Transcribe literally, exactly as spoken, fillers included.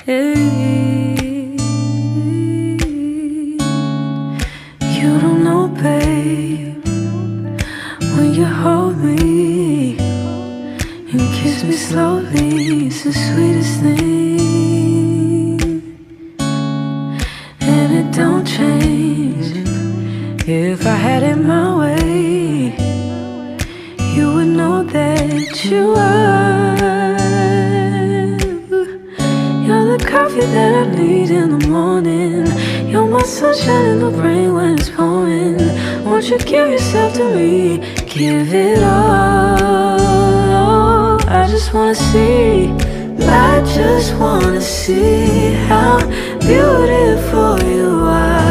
Hey, you don't know, babe, when you hold me and kiss me slowly, it's the sweetest thing. And it don't change. If I had it my way, you would know that you are. You're the coffee that I need in the morning. You're my sunshine in the rain when it's pouring. Won't you give yourself to me? Give it all. I just wanna see, I just wanna see how beautiful you are.